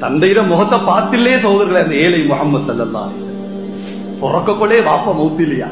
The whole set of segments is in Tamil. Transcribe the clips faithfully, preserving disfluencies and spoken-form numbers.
தந்தையிட முகத்தை பார்த்தில்லே சகோதரர்களே அந்த ஏழை முகமது ஸல்லல்லாஹு அலைஹி வஸல்லம் பிறக்கக்கொள்ளே வாப்பா மௌத்து இல்லையா?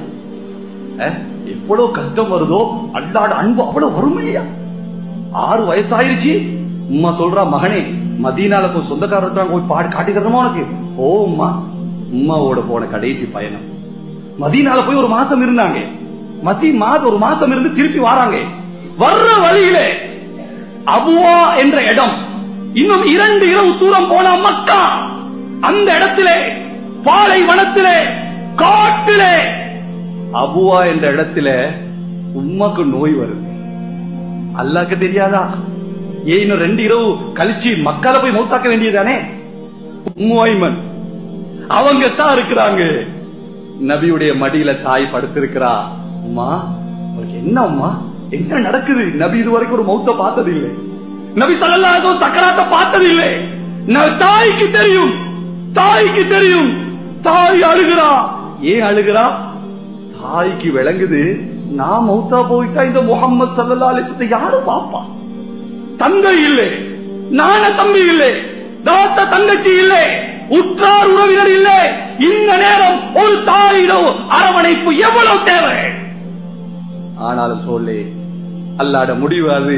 எவ்வளவு கஷ்டம் வருதோ அல்லாட அன்பு அவ்வளவு வரும் இல்லையா? ஆறு வயசாயிருச்சு, உம்மா சொல்றா, மகனே மதீனால போய் சொந்தக்காரர் போய் பாடி காட்டி தரமா உனக்கு? ஓ உம்மா. உம்மாவோட போன கடைசி பயணம் மதீனால போய் ஒரு மாசம் இருந்தாங்க. மசி மாத ஒரு மாசம் இருந்து திருப்பி வராங்க. வர்ற வழியிலே அபுவா என்ற இடம், இன்னும் இரண்டு இரவு தூரம் போன மக்கா, அந்த இடத்திலே பாலைவனத்திலே காட்டிலே அபுவா என்ற இடத்திலே உம்மாக்கு நோய் வருது. அல்லாஹ்க்கு தெரியாதா? ஏன் இன்னும் ரெண்டு இரவு கழிச்சு மக்கால போய் மௌத்தாக்க வேண்டியதானே? உம்மு ஐமன் அவங்க தான் இருக்கிறாங்க. நபியுடைய மடியில தாய் படுத்திருக்கிறா. அம்மா உங்களுக்கு என்ன அம்மா, என்ன நடக்குது? நபி இதுவரைக்கும் ஒரு மௌத்த பார்த்தது இல்லை. நபி ஸல்லல்லாஹு அலைஹி வஸல்லம் சக்கராத்த பார்த்தது இல்லை. தாய்க்கு தெரியும், தாய்க்கு தெரியும். தாய் அழுகிறா. ஏன் அழுகிறா? தாய்க்கு விளங்குது, நான் மௌத்தா போயிட்டா இந்த முஹம்மது ஸல்லல்லாஹு அலைஹி வஸல்லம் யாரு பாப்பா? தந்தை இல்லை, நான தம்பி இல்லை, தாத்த தங்கச்சி இல்லை, உற்றார் உறவினர் இல்லை. இந்த நேரம் ஒரு தாயிடோ அரவணைப்பு எவ்வளவு தேவை? ஆனாலும் சொல்லி அல்லாட முடிவு அது.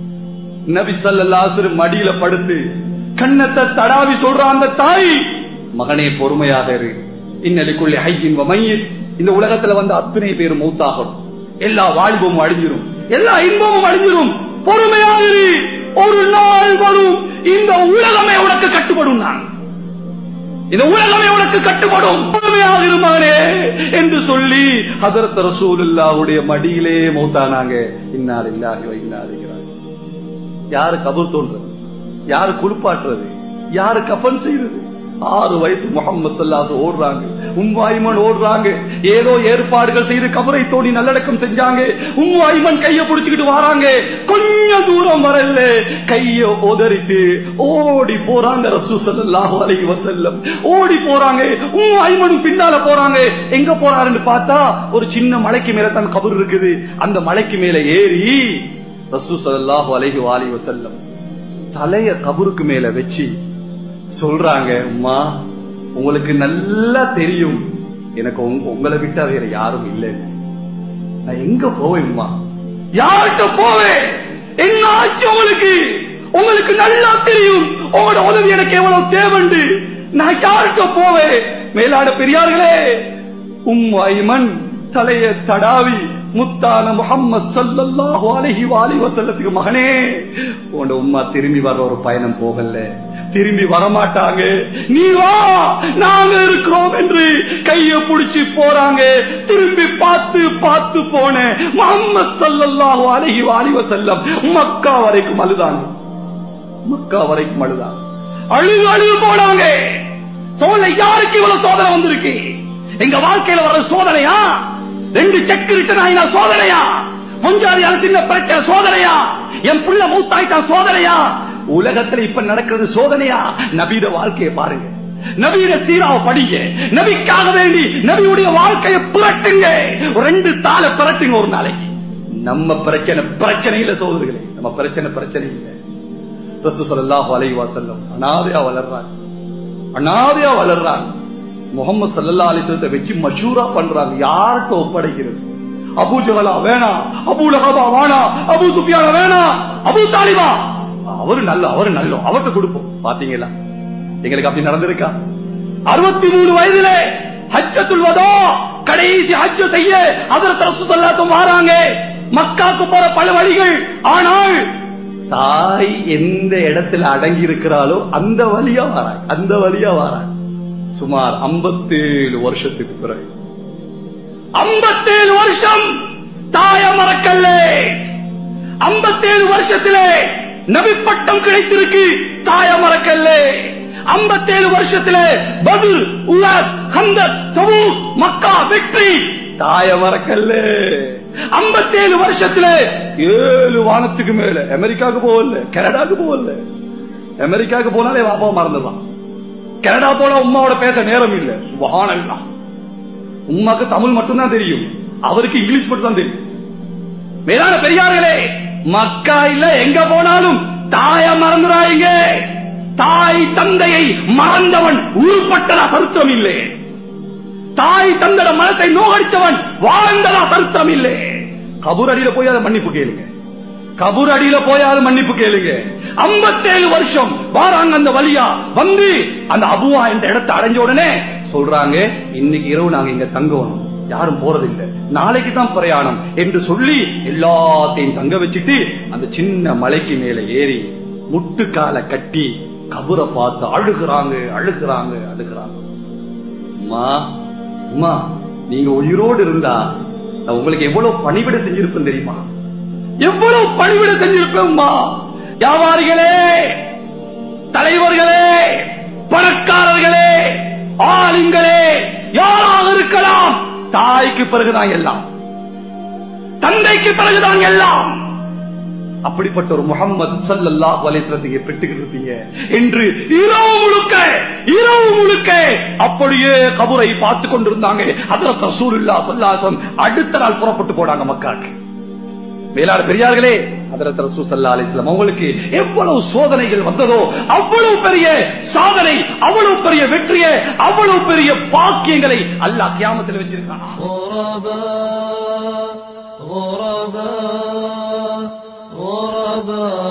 நபி ஸல்லல்லாஹு அலைஹி வஸல்லம் மடியில படுத்து கண்ணத்தை தடாவி சொல்ற அந்த தாய், மகனே பொறுமையாக இரு, இன்னலிக்குள்ளி ஹய்யின் வ மய்யித், இந்த உலகத்துல வந்த அத்தனை பேரும் மௌத்தாகும், எல்லா வாழ்வும் அழிஞ்சிரும், எல்லா இன்பமும் அழிஞ்சிரும், பொறுமையாக இரு, ஒரு நாள் வரும் இந்த உலகமே உனக்கு கட்டுப்படும், நான் இந்த உலகமே உனக்கு கட்டுப்படும், பொறுமையாக இரு மகனே என்று சொல்லி ஹதரத் ரசூலுல்லாஹ்வுடைய மடியிலே மௌத்தானாங்க. இன்னா லில்லாஹி வ இன்னா இலைஹி ராஜிஊன். யாரு கபர் தோன்றது, யாரு குளிப்பாட்டுறது, யாரு கஃன் செய்யறது? ஆறு வயசு முஹம்மது ஸல்லல்லாஹு அலைஹி வஸல்லம் ஓடுறாங்க, உம்மு ஐமன் ஓடுறாங்க. ஏதோ ஏற்பாடுகள் செய்து கபரை தோண்டி நல்லடக்கம் செஞ்சாங்க. உம்மு ஐமன் கைய புடிச்சுக்கிட்டு வராங்க. கொஞ்சம் தூரம் வரல, கைய உதறிட்டு ஓடி போறாங்க ரசூல் ஸல்லல்லாஹு அலைஹி வஸல்லம். ஓடி போறாங்க. உம்மு ஐமனும் பின்னால போறாங்க. எங்க போறாருன்னு பார்த்தா ஒரு சின்ன மலைக்கு மேல தான் கபர் இருக்குது. அந்த மலைக்கு மேல ஏறி ரசூல் ஸல்லல்லாஹு அலைஹி வஸல்லம் தலைய கபருக்கு மேல வச்சு சொல்றாங்க, அம்மா உங்களுக்கு நல்லா தெரியும் எனக்கு உங்களை விட்டா வேற யாரும் இல்லை, நான் எங்க போவேன் அம்மா, யார்கிட்ட போவேன், என்ன ஆச்சு உங்களுக்கு? உங்களுக்கு நல்லா தெரியும் உங்களோட உதவி எனக்கு எவ்வளவு தேவைண்டு, நான் யார்கிட்ட போவேன்? மேலான பெரியார்களே, உம்மு ஐமன் தலைய தடாவி முத்தான முஹம்மது ஸல்லல்லாஹு அலைஹி வஸல்லத்துக்கு, மகனே உன்னோட உம்மா திரும்பி வர ஒரு பயணம் போகல, திரும்பி வரமாட்டாங்க, நீ வா நாங்க இருக்கிறோம் என்று கைய புடிச்சு போறாங்க. திரும்பி பார்த்து பார்த்து போன முஹம்மது ஸல்லல்லாஹு அலைஹி வஸல்லம் மக்கா வரைக்கும் அழுதாங்க. மக்கா வரைக்கும் அழுதாங்க, அழுது அழுது போனாங்க. சோதனை யாருக்கு இவ்வளவு சோதனை வந்திருக்கு? எங்க வாழ்க்கையில வர சோதனையா? ரெண்டு செக் ரிட்டர்ன் சோதனையா? பொஞ்சாதியால சின்ன பிரச்சனை சோதனையா? என் புள்ள மூத்தாயிட்டா சோதனையா? உலகத்துல இப்ப நடக்கிறது சோதனையா? நபியோட வாழ்க்கையை பாருங்க, நபியோட சீராவை படிங்க, நபிக்காக வேண்டி நபியுடைய வாழ்க்கையை புரட்டுங்க. ரெண்டு தாள புரட்டுங்க ஒரு நாளைக்கு. நம்ம பிரச்சனை பிரச்சனை இல்ல சோதரிகளே, நம்ம பிரச்சனை பிரச்சனை இல்ல. ரசூல் ஸல்லல்லாஹு அலைஹி வஸல்லம் அனாதையா வளர்றாங்க, அனாதையா வளர்றாங்க. முஹம்மது ஸல்லல்லாஹு அலைஹி வஸல்லத்தை வச்சு மஷூரா பண்றாங்க, யார்கிட்ட ஒப்படைக்கிறது? அபூ ஜஹலா வேணாம், அபூ லஹபா வேணாம், அபூ சுஃபியான் வேணாம், அபூ தாலிபா அவரு நல்ல அவரு நல்ல அவர்கிட்ட கொடுப்போம். பாத்தீங்களா எங்களுக்கு அப்படி நடந்திருக்கா? அறுபத்தி மூணு வயதிலே ஹஜ்ஜத்துல் வதா கடைசி ஹஜ் செய்ய ஹஜ்ரத் ரசூல் ஸல்லல்லாஹு அலைஹி வஸல்லம் வராங்க. மக்காவுக்கு போற பல வழிகள், ஆனால் தாய் எந்த இடத்துல அடங்கி இருக்கிறாளோ அந்த வழியா வராங்க, அந்த வழியா வராங்க. சுமார் ஐம்பத்தேழு வருஷத்துக்கு பிறகு, ஐம்பத்தேழு வருஷம் தாய மறக்கல்ல, ஐம்பத்தேழு வருஷத்திலே நபி பட்டம் கிடைத்திருக்கு, தாய மறக்கல்ல. ஐம்பத்தேழு வருஷத்திலே Badr, Uhud, Khandaq, Tabuk, Mecca வெற்றி, தாய மறக்கல்ல. ஐம்பத்தேழு வருஷத்துல ஏழு வானத்துக்கு மேல அமெரிக்காவுக்கு போகல, கனடாவுக்கு போகல. அமெரிக்காவுக்கு போனாலே பாப்பா மறந்துடலாம், கனடா போனா உம்மாவோட பேச நேரம் இல்ல. சுப்ஹானல்லாஹ், உம்மாக்கு தமிழ் மட்டும்தான் தெரியும், அவருக்கு இங்கிலீஷ் மட்டும் தான் தெரியும். மேலான பெரியார்களே, மக்கா இல்ல எங்க போனாலும் தாய மறந்துடாதீங்க, தாய் தந்தையை மறந்தவன் உருப்பட்டதா சரித்திரம் இல்லை. தாய் தந்தட மனத்தை நோகடிச்சவன் வாழ்ந்ததா சரித்திரம் இல்லை. கபூர் அடியில போய் அதை மன்னிப்பு கேளுங்க. கபூர் அடியில போய் அதை மன்னிப்பு கேளுங்க. ஐம்பத்தேழு வருஷம் வாராங்க அந்த வழியா வந்து அந்த அபுவா என்ற இடத்தை அடைஞ்ச உடனே சொல்றாங்க, இன்னைக்கு இரவு நாங்க இங்க தங்குவோம், யாரும் போறதில்லை, நாளைக்கு தான் பிரயாணம் என்று சொல்லி எல்லாத்தையும் தங்க வச்சுட்டு அந்த சின்ன மலைக்கு மேல ஏறி முட்டுக்கால கட்டி கபூரை பார்த்து அழுகிறாங்க அழுகிறாங்க அழுகிறாங்க. அம்மா அம்மா, நீங்க உயிரோடு இருந்தா நான் உங்களுக்கு எவ்வளவு பணிவிட செஞ்சிருப்பேன் தெரியுமா? எவ்வளவு பணிவிட செஞ்சிருப்பேன்மா. வியாபாரிகளே, தலைவர்களே, பணக்காரர்களே, ஆளுங்களே, யாராக இருக்கலாம், தாய்க்கு பிறகுதான் எல்லாம், தந்தைக்கு பிறகுதான் எல்லாம். அப்படிப்பட்ட ஒரு முஹம்மது ஸல்லல்லாஹு அலைஹி வஸல்லம் பெற்றுக்கிட்டு இருப்பீங்க என்று இரவு முழுக்க இரவு முழுக்க அப்படியே கபரை பார்த்து கொண்டிருந்தாங்க. ஹஜ்ரத் ரசூலுல்லாஹ் ஸல்லல்லாஹு அலைஹி வஸல்லம் அடுத்த நாள் புறப்பட்டு போனாங்க மக்காவுக்கு. மேலான பெரியார்களே, ஹஜ்ரத் ரசூல் ஸல்லல்லாஹு அலைஹி வஸல்லம் அவங்களுக்கு எவ்வளவு சோதனைகள் வந்ததோ அவ்வளவு பெரிய சாதனை, அவ்வளவு பெரிய வெற்றியை, அவ்வளவு பெரிய பாக்கியங்களை அல்லாஹ் கியாமத்தில் வச்சிருக்கான். غرباء